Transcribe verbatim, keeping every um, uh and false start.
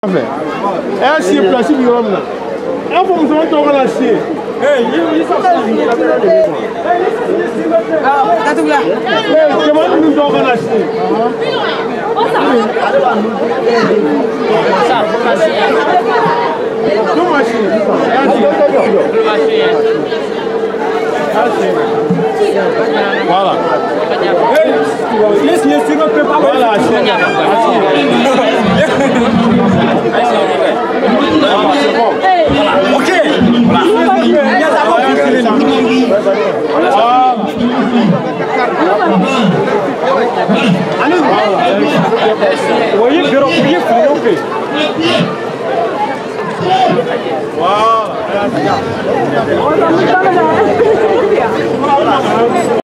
É assim, para si, meu homem. Eu vou me tomar toda a chia. Ei, isso é ah, tá tudo lá. Ei, que manda me tocar na chia. Não machine. É assim. Voilà. Laisse-le sur le prépa. Voilà. Ok. Allez. Voyez, je replié, Wow.